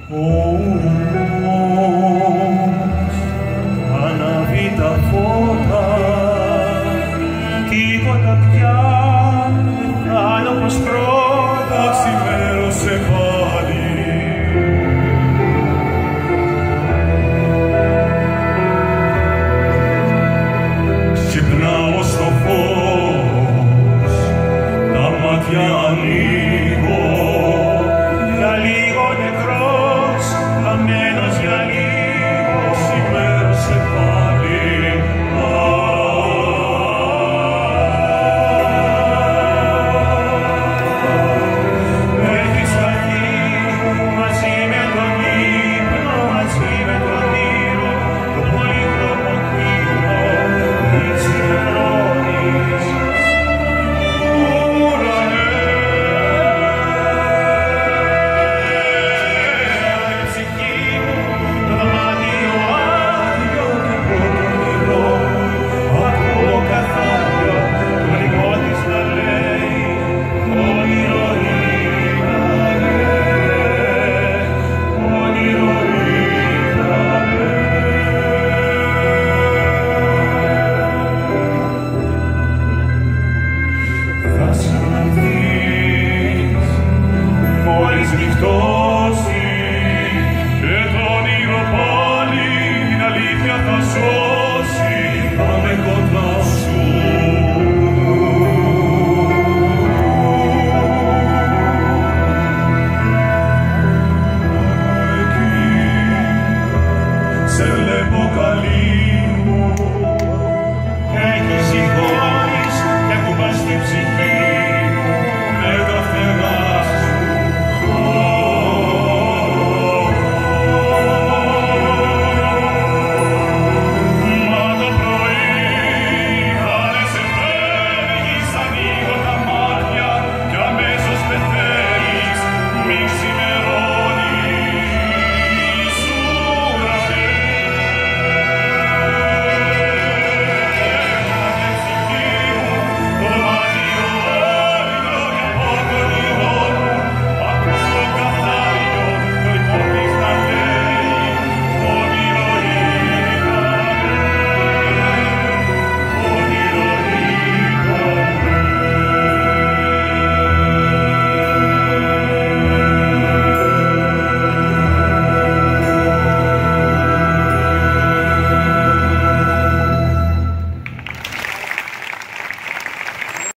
Ανάβει τα φώτα, τίποτα πια δεν κάνω πως πρώτα. Ξημέρωσε πάλι. Ξυπνάω στο φως, τα μάτια ανοίγω, για λίγο νεκρός, χαμένος για λίγο. Ξημέρωσε πάλι. Έχεις χαθεί μαζί με τον ύπνο, μαζί με τον ήρω, το πολύχρωμο κύμα, μη ξημερώνεις. Ουρανέ, η ψυχή μου, το δωμάτιο άδειο και πονηρό, ακούω καθάρια το λιγό της να λέει, όνειρο είδαμε, όνειρο είδαμε. Θα σ' αναδείς μόλις νυχτώ